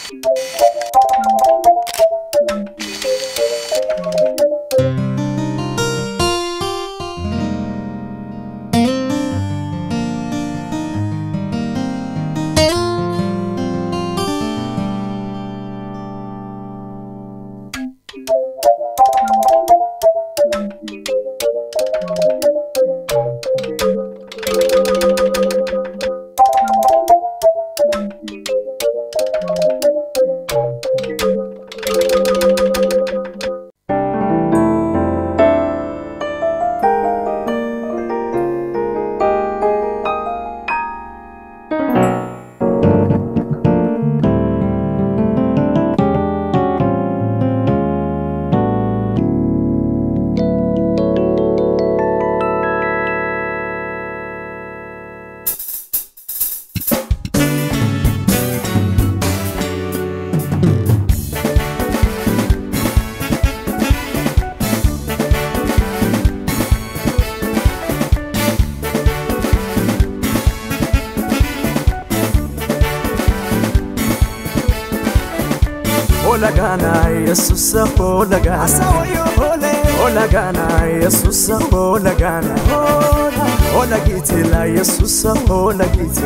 Hola gana Jesus hola gana hola gana Jesus hola gana hola gitela Jesus hola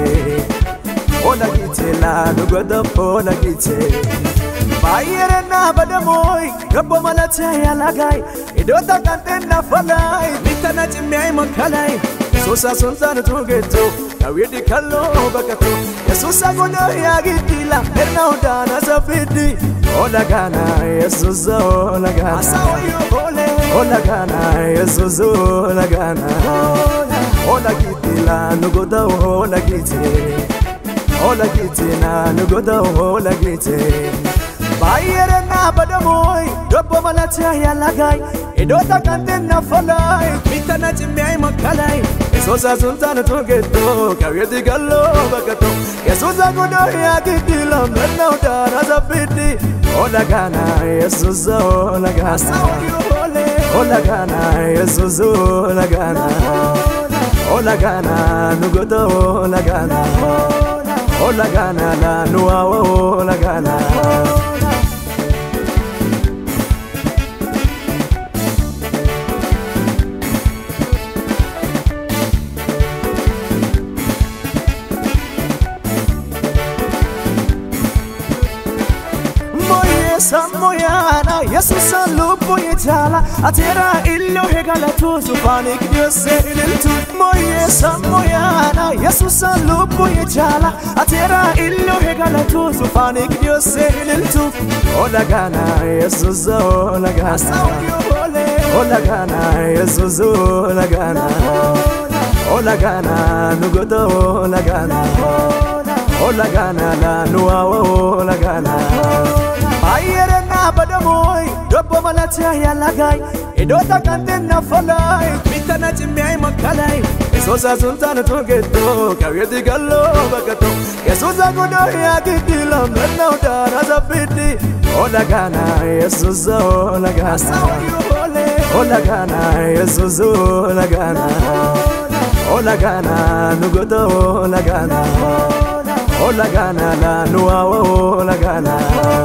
gitela nugoda hola gite bayerena badamoy gabo malata yalagai idota kantena falai bitana chimay makalai sosa sonzana tugeto kawidi kallo bakato Jesus agono yagitila ernauda nazafidi hola gana Jesus hola gana hola gana Jesus hola gana hola gitila nugoda hola gitena nugoda hola gite bayerena badamoy gabo malata yalagai idota kantena falai bitana chimay makalai sosa sonzana tugeto kawidi kallo bakato Jesus agono yagitila ernauda nazafidi hola gana Jesus hola gana hola gana Jesus hola gana nugoda hola gana la nuwa hola gana Samoyana Jesus lupo yetala atera illo hegala tu sufanik Dios eltu moye samoyana Jesus lupo yetala atera illo hegala tu sufanik Dios eltu hola gana Jesus hola gana Jesus hola gana nugoda hola gana la nuwa hola gana bayerena badamoy gabo malata yalagai idota kantena falai bitana chimay makalai sosa sonzana tugeto kawidi gallo bakato Jesus agono yagitila ernauda nazafidi hola gana Jesus hola gana Jesus hola gana nugoda hola gana la nuwa hola gana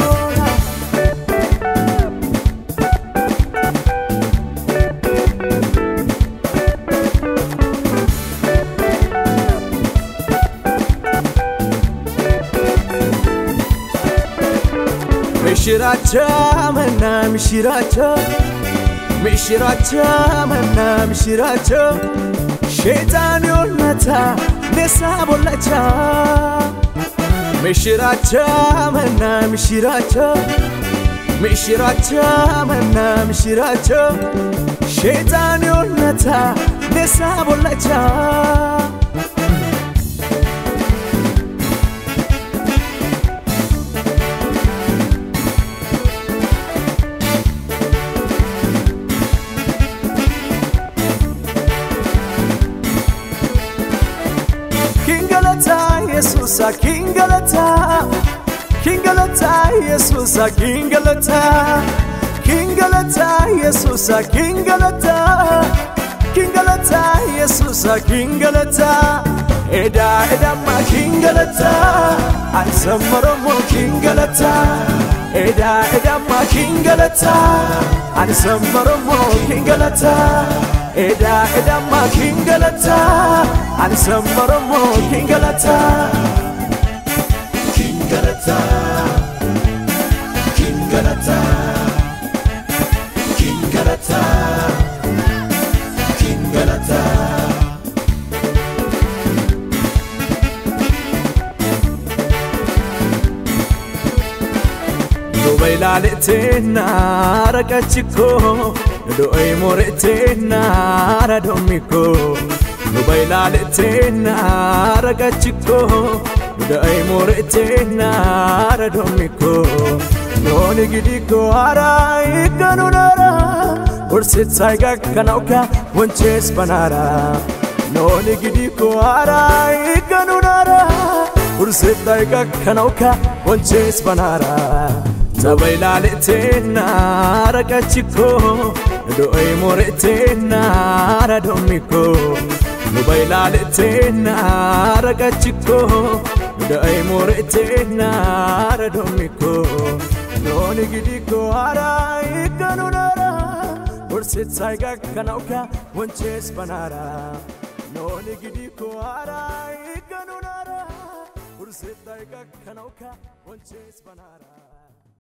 mishiracha shaitan yolata nesa bolacha mishiracha shaitan yolata nesa bolacha Jesus Kingalata Jesus Kingalata Jesus Kingalata Jesus Kingalata eda ma kingalata ansamoromo kingalata eda ma kingalata ansamoromo kingalata eda ma kingalata ansamoromo kingalata kingalata kingalata kingalata kingalata Bailaletena ragachiko do ay moretena radomiko do bailaletena ragachiko do ay moretena radomiko noni gidiko arai kanunara ursit saiga kanauka wanches banara noni gidiko arai kanunara ursit saiga kanauka wanches banara Zabailaletena ragachiko do ay moretena radomiko Zabailaletena ragachiko do ay moretena radomiko Noni gidiko arai kanunara ursit saiga kanauka wanches banara Noni gidiko arai kanunara ursit saiga kanauka wanches banara